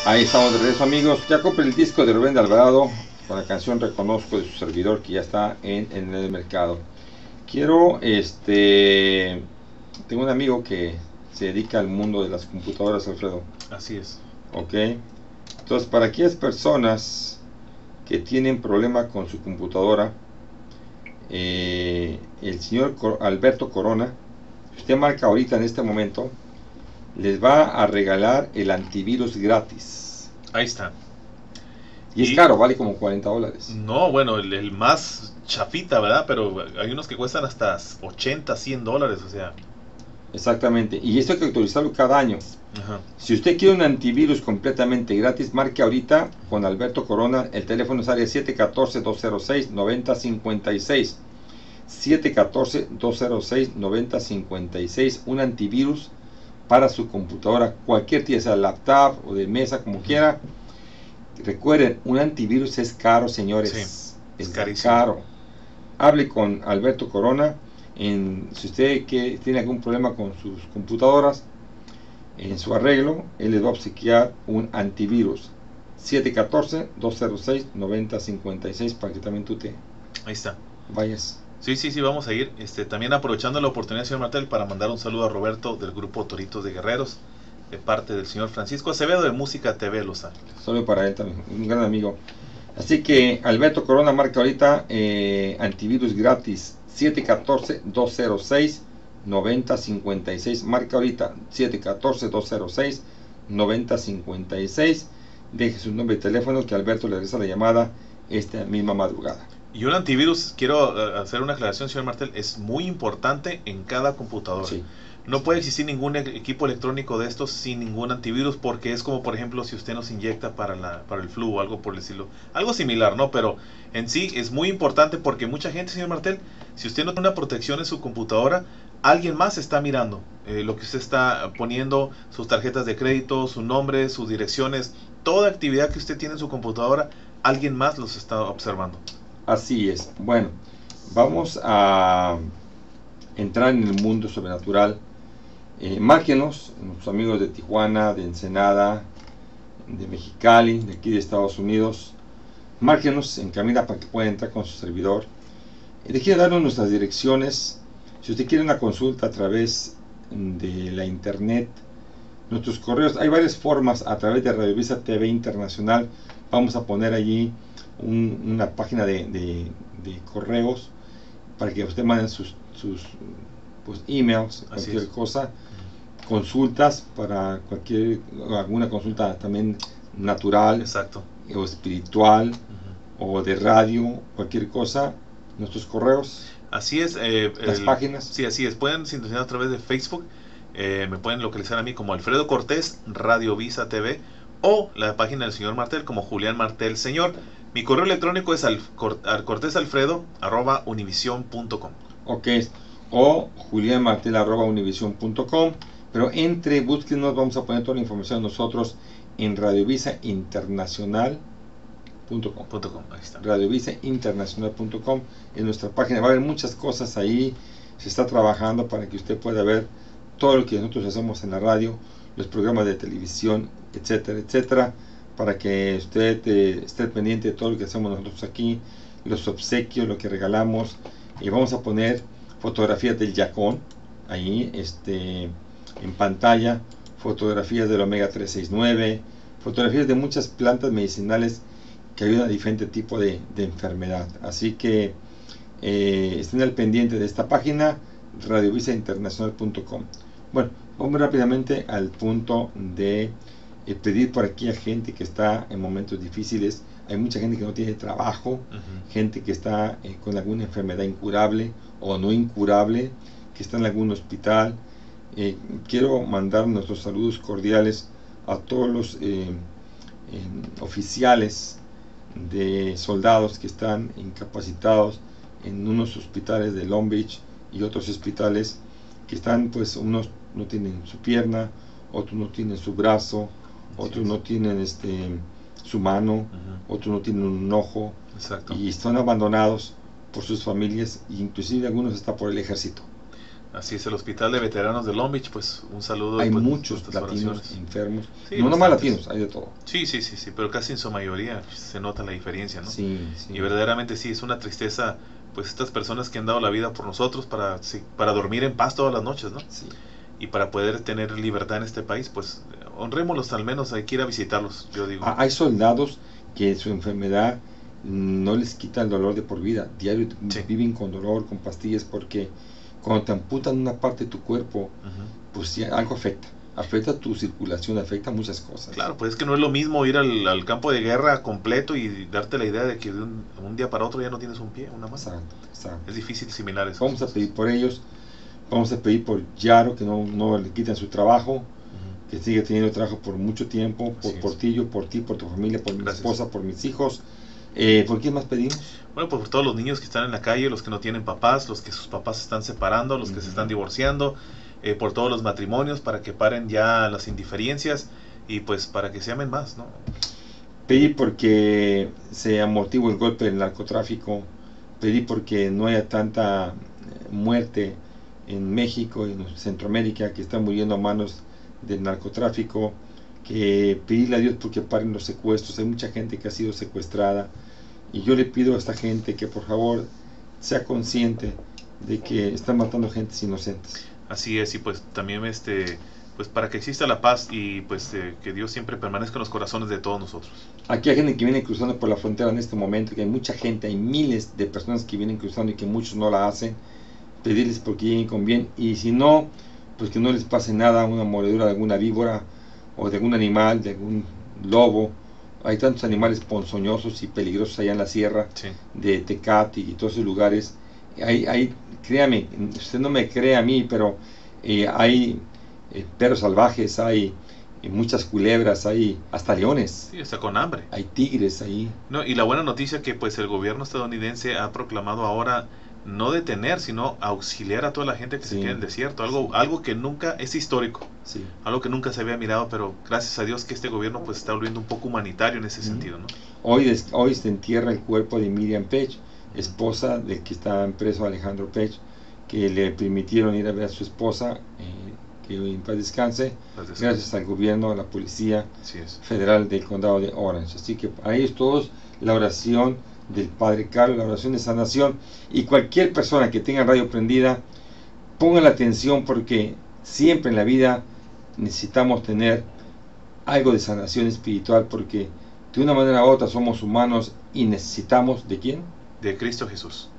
Ahí estamos de regreso, amigos. Ya compré el disco de Rubén de Alvarado con la canción Reconozco de su servidor, que ya está en el mercado. Quiero, tengo un amigo que se dedica al mundo de las computadoras, Alfredo. Así es. Ok. Entonces, para aquellas personas que tienen problema con su computadora, el señor Alberto Corona, si usted marca ahorita en este momento, les va a regalar el antivirus gratis. Ahí está. Y es caro, vale como $40. No, bueno, el más chafita, ¿verdad? Pero hay unos que cuestan hasta 80, $100, o sea. Exactamente. Y esto hay que actualizarlo cada año. Ajá. Si usted quiere un antivirus completamente gratis, marque ahorita con Alberto Corona. El teléfono es área 714-206-9056. 714-206-9056. Un antivirus para su computadora, cualquier tía, sea laptop o de mesa, como quiera. Recuerden, un antivirus es caro, señores. Sí, es carísimo. caro. Hable con Alberto Corona. Si usted tiene algún problema con sus computadoras, en su arreglo, él les va a obsequiar un antivirus. 714-206-9056 para que también tú te Ahí está. vayas. Sí, vamos a ir. También aprovechando la oportunidad, señor Martel, para mandar un saludo a Roberto del grupo Toritos de Guerreros, de parte del señor Francisco Acevedo de Música TV Los Ángeles. Solo para él también, un gran amigo. Así que Alberto Corona marca ahorita antivirus gratis 714-206-9056. Marca ahorita 714-206-9056. Deje su nombre y teléfono que Alberto le regresa la llamada esta misma madrugada. Y un antivirus, quiero hacer una aclaración, señor Martel, es muy importante en cada computadora. Sí. No puede existir ningún equipo electrónico de estos sin ningún antivirus, porque es como, por ejemplo, si usted nos inyecta para el flu o algo por el estilo. Algo similar, ¿no? Pero en sí es muy importante porque mucha gente, señor Martel, si usted no tiene una protección en su computadora, alguien más está mirando lo que usted está poniendo, sus tarjetas de crédito, su nombre, sus direcciones, toda actividad que usted tiene en su computadora, alguien más los está observando. Así es. Bueno, vamos a entrar en el mundo sobrenatural. Márquenos, nuestros amigos de Tijuana, de Ensenada, de Mexicali, de aquí de Estados Unidos. Márquenos en cabina para que pueda entrar con su servidor. Le quiero darnos nuestras direcciones. Si usted quiere una consulta a través de la internet, nuestros correos, hay varias formas a través de Radiovisa TV Internacional. Vamos a poner allí una página de correos para que usted mande sus pues, emails, cualquier cosa, consultas para alguna consulta también natural. Exacto. O espiritual, o de radio, cualquier cosa. Nuestros correos, así es, las páginas. Sí, así es. Pueden sintonizar a través de Facebook. Me pueden localizar a mí como Alfredo Cortés, Radio Visa TV, o la página del señor Martel como Julián Martel Señor. Mi correo electrónico es cortesalfredo@univision.com. Ok, o julianmartel@univision.com. Pero búsquenos, vamos a poner toda la información nosotros en radiovisainternacional.com. Ahí está. Radiovisainternacional.com en nuestra página. Va a haber muchas cosas ahí. Se está trabajando para que usted pueda ver todo lo que nosotros hacemos en la radio, los programas de televisión, etcétera, etcétera, para que usted esté pendiente de todo lo que hacemos nosotros aquí, los obsequios, lo que regalamos. Y vamos a poner fotografías del Yacón ahí en pantalla, fotografías del Omega 369, fotografías de muchas plantas medicinales que ayudan a diferente tipo de enfermedad. Así que estén al pendiente de esta página, radiovisainternacional.com. Bueno, vamos rápidamente al punto de pedir por aquí a gente que está en momentos difíciles. Hay mucha gente que no tiene trabajo, gente que está con alguna enfermedad incurable o no incurable, que está en algún hospital. Quiero mandar nuestros saludos cordiales a todos los oficiales de soldados que están incapacitados en unos hospitales de Long Beach y otros hospitales que están, pues unos no tienen su pierna, otros no tienen su brazo, otros no tienen su mano, otros no tienen un ojo. Exacto. Y están abandonados por sus familias, e inclusive algunos hasta por el ejército. Así es, el Hospital de Veteranos de Long Beach, pues un saludo. Hay pues, muchos nuestras latinos oraciones. enfermos, Sí, no nomás bastantes. latinos, hay de todo. Sí, pero casi en su mayoría se nota la diferencia, ¿no? Sí, Y verdaderamente sí, es una tristeza, pues estas personas que han dado la vida por nosotros para, sí, para dormir en paz todas las noches, ¿no? sí. Y para poder tener libertad en este país, pues honrémoslos al menos, hay que ir a visitarlos, yo digo. Hay soldados que su enfermedad no les quita el dolor de por vida, diario Sí. viven con dolor, con pastillas, porque cuando te amputan una parte de tu cuerpo, Ujú. pues sí, algo afecta tu circulación, afecta muchas cosas. Claro, pues es que no es lo mismo ir al campo de guerra completo y darte la idea de que de un día para otro ya no tienes un pie, una mano. Exacto, exacto. Es difícil asimilar eso. Vamos a pedir por ellos, vamos a pedir por Yaro, que no le quiten su trabajo, Ujú. que siga teniendo trabajo por mucho tiempo, Así por es. ti, yo, por ti, por tu familia, por mi Gracias. esposa, por mis hijos. ¿Por quién más pedimos? Bueno, pues por todos los niños que están en la calle, los que no tienen papás, los que sus papás se están separando, los que se están divorciando, por todos los matrimonios, para que paren ya las indiferencias y pues para que se amen más, ¿no? Pedí porque se amortigua el golpe del narcotráfico, pedí porque no haya tanta muerte en México y en Centroamérica que están muriendo a manos del narcotráfico, que pedirle a Dios porque paren los secuestros. Hay mucha gente que ha sido secuestrada y yo le pido a esta gente que por favor sea consciente de que están matando gentes inocentes. Así es, y pues también pues para que exista la paz y pues que Dios siempre permanezca en los corazones de todos nosotros. Aquí hay gente que viene cruzando por la frontera en este momento, que hay mucha gente, hay miles de personas que vienen cruzando y que muchos no la hacen. Pedirles porque lleguen con bien, y si no, pues que no les pase nada, una mordedura de alguna víbora o de algún animal, de algún lobo. Hay tantos animales ponzoñosos y peligrosos allá en la sierra, Sí. de Tecate y todos esos lugares. Créame, usted no me cree a mí, pero hay perros salvajes, hay muchas culebras, hay hasta leones, Sí, está con hambre. hay tigres ahí. No, y la buena noticia que pues el gobierno estadounidense ha proclamado ahora no detener, sino auxiliar a toda la gente que se Sí, queda en el desierto, sí. algo que nunca es histórico, Sí. algo que nunca se había mirado, pero gracias a Dios que este gobierno pues está volviendo un poco humanitario en ese sentido, ¿no? Hoy se entierra el cuerpo de Miriam Pech, esposa del que está preso Alejandro Pech, que le permitieron ir a ver a su esposa, que en paz descanse, gracias al gobierno, a la policía Así es. federal del condado de Orange. Así que a ellos todos la oración del Padre Carlos, la oración de sanación, y cualquier persona que tenga radio prendida, pongan la atención, porque siempre en la vida necesitamos tener algo de sanación espiritual, porque de una manera u otra somos humanos y necesitamos ¿de quién? De Cristo Jesús.